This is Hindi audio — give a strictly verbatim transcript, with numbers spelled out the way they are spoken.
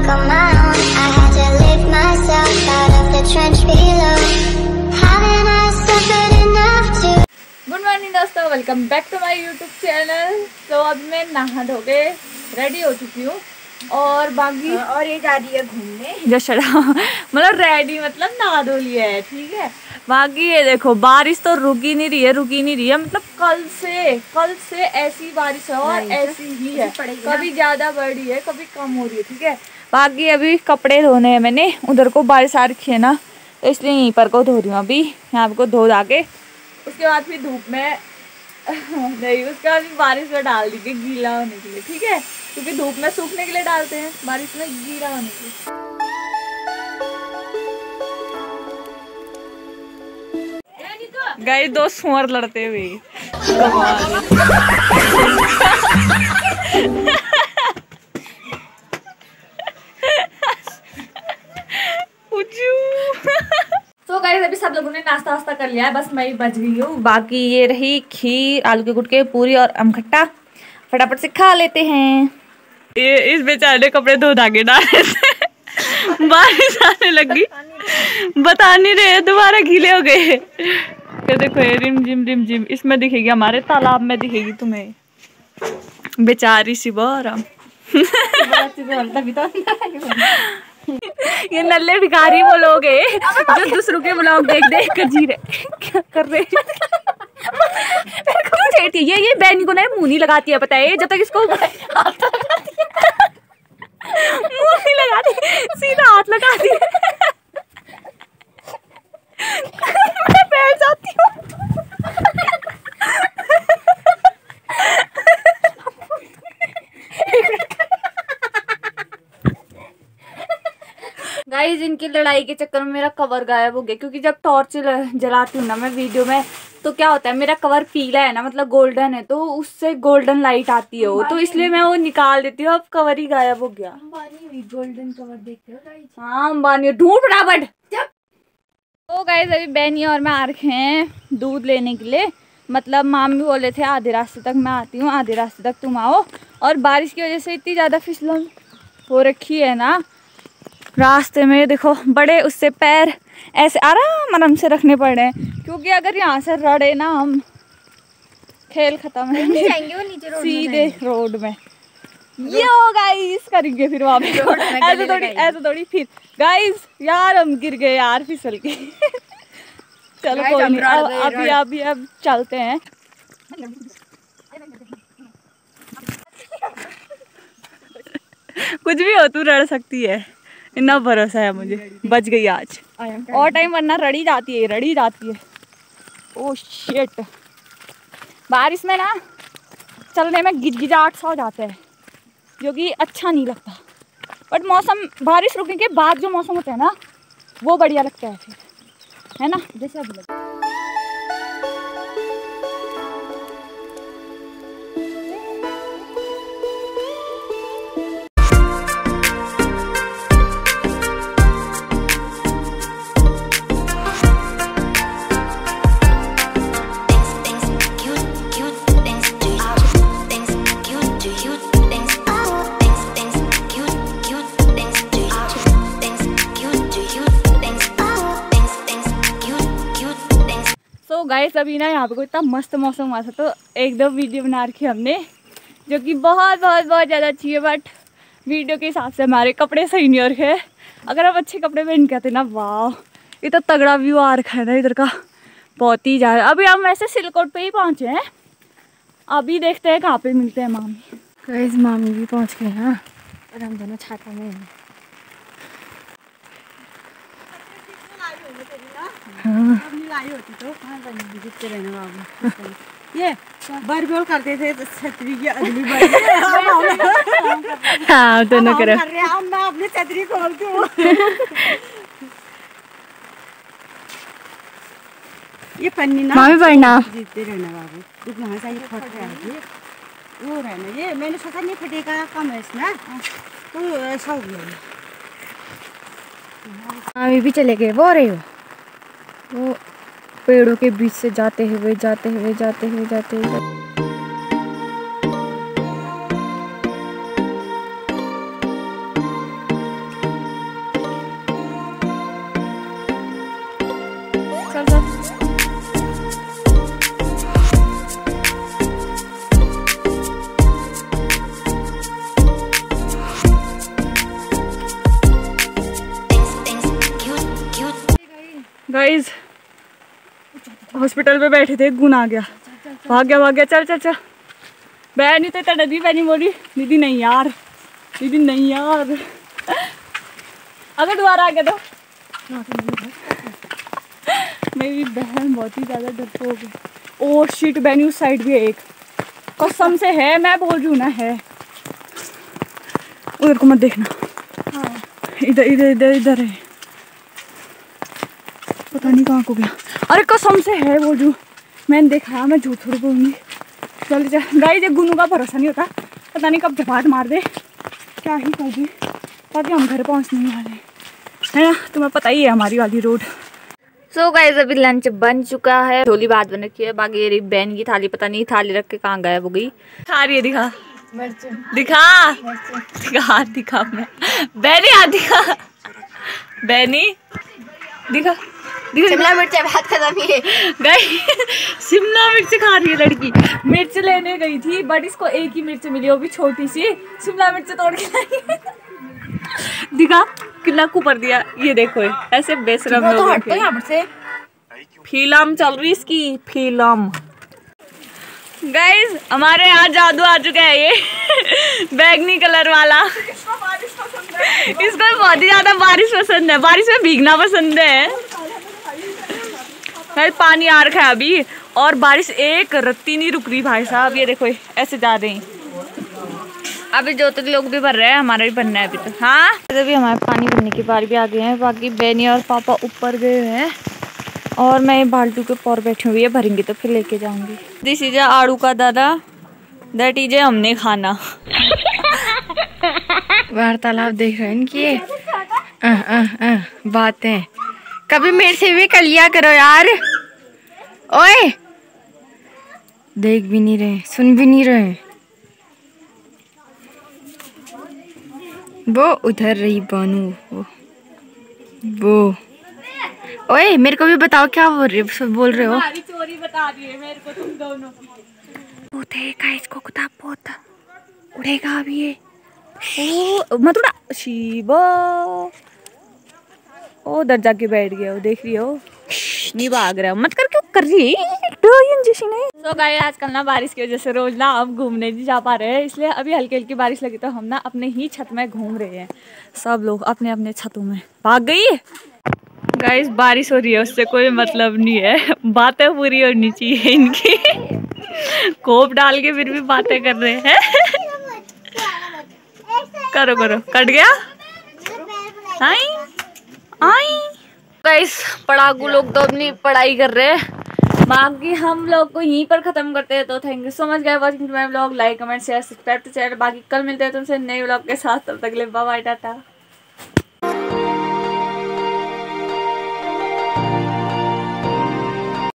on my own. I had to lift myself out of the trench below. Haven't I suffered enough to? Good morning दोस्तों, welcome back to my YouTube channel. तो अब मैं नहा धो के रेडी हो चुकी हूँ और बाकी और ये जा रही है घूमने। जशड़ा मतलब रेडी मतलब नहा धो लिया है, ठीक है। बाकी ये देखो बारिश तो रुकी नहीं रही है, रुकी नहीं रही है मतलब कल से कल से ऐसी बारिश है और ऐसी ही है, कभी ज़्यादा बढ़ रही है कभी कम हो रही है, ठीक है। बाकी अभी कपड़े धोने हैं मैंने, उधर को बारिश आ रखी है ना, तो इसलिए यहीं पर को धो रही हूँ अभी। यहाँ को धो धा के उसके बाद फिर धूप में नहीं, उसके बाद बारिश में डाल दीजिए गीला होने के लिए, ठीक है, क्योंकि धूप में सूखने के लिए डालते हैं, बारिश में गीला होने के लिए। गाइस दो सुअर लड़ते हुए तो गाइस अभी सब लोगों ने नाश्ता वास्ता कर लिया है, बस मैं ही बच गई हूँ। बाकी ये रही खीर, आलू के गुटके, पूरी और आम खट्टा, फटाफट से खा लेते हैं। ये इस बेचारे ने कपड़े धो धागे डाले थे, बारिश आने लगी, बता नहीं रहे दोबारा गीले हो गए। ये देखो ये रिम जिम रिम जिम, इसमें दिखेगी, हमारे तालाब में दिखेगी तुम्हें, बेचारी सी बारम। ये नल्ले भिखारी वो लोग हैं जो दूसरों के ब्लॉग देख देख कर जी रहे, क्या कर रहे हैं। ये ये बहनी को ना मुंह नहीं लगाती है, पता है, जब तक इसको मुंह नहीं लगाती, सीधा हाथ लगाती है। मैं बैठ जाती हूँ। गाइस इनकी लड़ाई के चक्कर में मेरा कवर गायब हो गया, क्योंकि जब टॉर्च जलाती हूँ ना मैं वीडियो में, तो क्या होता है मेरा कवर पीला है ना, मतलब गोल्डन है, तो उससे गोल्डन लाइट आती है वो, तो इसलिए मैं वो निकाल देती हूँ। अब कवर ही गायब हो गया। गोल्डन कवर देखते हो गाइस? हाँ अंबानी, ढूंढ फटाफट। तो गाइस अभी बहनी और मैं आ रखे हैं दूध लेने के लिए, मतलब मामी बोले थे आधे रास्ते तक मैं आती हूँ, आधे रास्ते तक तुम आओ। और बारिश की वजह से इतनी ज़्यादा फिसलन हो रखी है ना रास्ते में, देखो बड़े उससे पैर ऐसे आराम आराम से रखने पड़े हैं, क्योंकि अगर यहाँ से रड़े ना हम, खेल खत्म है, जाएंगे वो नीचे रोड सीधे रोड में। यो गाइस करेंगे फिर वहाँ पे, ऐसे थोड़ी ऐसे थोड़ी फिर गाइस, यार हम गिर गए यार फिसल के। चलो कोई नहीं, अब अभी अभी अब चलते हैं। कुछ भी हो तू रड़ सकती है, इतना भरोसा है मुझे, बच गई आज। और टाइम वरना रड़ी जाती है, रड़ी जाती है। ओह शिट, बारिश में ना चलने में गिजगिजाहट सा हो जाता है, जो कि अच्छा नहीं लगता। बट मौसम बारिश रुकने के बाद जो मौसम होता है ना, वो बढ़िया लगता है फिर, है ना, जैसे अभी लगता है। तो गाइस अभी ना यहाँ पे कोई इतना मस्त मौसम हुआ था, तो एक दो वीडियो बना रखी हमने, जो कि बहुत बहुत बहुत ज़्यादा अच्छी है। बट वीडियो के हिसाब से हमारे कपड़े सही नहीं हो रखे। अगर आप अच्छे कपड़े पहन के आते ना, वाह ये तो तगड़ा व्यू आ रखा है ना इधर का, बहुत ही ज़्यादा। अभी हम वैसे सिलकोट पे ही पहुँचे हैं, अभी देखते हैं कहाँ पे मिलते हैं मामी। गाइस मामी भी पहुँच गए हैं और हम दोनों छाता में हैं। हाँ लाई होती तो हाँ दिखते रहने बाबू। ये बरबोल करते थे तो छतरी की अगली बार हाँ दोनों कर रहे हैं, हम मैं अपनी छतरी खोलती हूँ। ये पन्नी ना मामी पढ़ना जीतते रहना बाबू, कुछ वहाँ से ये फट रहा है, वो रहना, ये मैंने सोचा नहीं फटेगा कम है इसमें, तो ऐसा हो गया। मामी भी चले गए, वो रहे हो वो पेड़ों के बीच से जाते हुए जाते हुए जाते हुए जाते हुए हॉस्पिटल पे बैठे थे, गुन आ गया, भाग गया भाग गया चल चल चल। बहन नहीं तो इतना डरी, बहनी बोली दीदी नहीं यार, दीदी नहीं यार, अगर दोबारा आ गया तो। मेरी बहन बहुत ही ज़्यादा डरपोक है। ओ शिट बहनी उस साइड भी है एक, कसम से है, मैं बोल रही हूँ ना है। उधर को मत देखना, इधर इधर इधर इधर है, पता नहीं कहाँ को गया। अरे कसम से है बोल रही हूँ, मैंने देखा, मैं झूठ थोड़ी बोलूँगी। चल जा गाइस, ये गुनू का भरोसा नहीं होता, पता नहीं कब झपाट मार दे, क्या ही कहोगी, ताकि हम घर पहुँचने वाले है ना। तुम्हें पता ही है हमारी वाली रोड। सो so गाइस अभी लंच बन चुका है, झोली भात बन रखी है, बाकी ये बहन की थाली पता नहीं थाली रख के कहाँ गायब हो गई। खा रही है, दिखा दिखा दिखा दिखा मैं बहनी आ दिखा, बहनी दिखा दिखा। शिमला मिर्च भात खत्म ही है गई शिमला मिर्च खा रही है लड़की। मिर्च लेने गई थी बट इसको एक ही मिर्च मिली, वो भी छोटी सी, शिमला मिर्च तोड़ के लाई। दिखा कितना कुपर दिया, ये देखो ऐसे बेशरम लोग हैं। फिल्म चल रही इसकी, फिल्म। गाइस हमारे यहाँ जादू आ चुका है, ये बैगनी कलर वाला। इसको बहुत ही ज्यादा बारिश पसंद है, बारिश में भीगना पसंद है। गाइस पानी आ रखा है अभी, और बारिश एक रत्ती नहीं रुक रही भाई साहब। ये देखो ऐसे जा रहे हैं, अभी जो तक लोग भी भर रहे हैं, हमारा भी भरना है अभी तो। हाँ अभी हमारे पानी भरने की बारी भी आ गए हैं, बाकी बहनी और पापा ऊपर गए हैं और मैं बाल्टी के ऊपर बैठी हुई है, भरेंगी तो फिर लेके जाऊंगी। दिस इज आड़ू का दादा, दैट इज हमने खाना। वार्तालाप देख रहे हैं इनकी ये अह, अह, अह, बातें, कभी मेरे से भी कर लिया करो यार। ओए देख भी नहीं रहे, सुन भी नहीं रहे। वो उधर रही बानू, वो, वो ओए मेरे को भी बताओ क्या बोल रहे बोल रहे हो। चोरी बता रही है मेरे को तुम दोनों की। वो देखा इसको कुत्ता बहुत उड़ेगा अभी ये। ओ मत उड़ा शिवा, ओ उधर जाके बैठ गया, वो देख रही हो, नहीं भाग रहा, मत कर, क्यों कर रही है जैसी नहीं। तो गाइस आजकल ना बारिश की वजह से रोज ना हम घूमने नहीं जा पा रहे हैं, इसलिए अभी हल्की हल्की बारिश लगी तो हम ना अपने ही छत में घूम रहे हैं। सब लोग अपने अपने छतों में। भाग गई गाइस, बारिश हो रही है उससे कोई मतलब नहीं है, बातें पूरी होनी चाहिए इनकी। कोप डाल के फिर भी बातें कर रहे हैं। करो करो, कट गया। आई आई गाइस पढ़ाकू लोग तो अपनी पढ़ाई कर रहे हैं, बाकी हम लोग को यहीं पर खत्म करते हैं। तो thank you so much guys watching my vlog, like comment share subscribe to channel. बाकी कल मिलते हैं तुमसे नए व्लॉग के साथ, तब तक के लिए बाय बाय टाटा।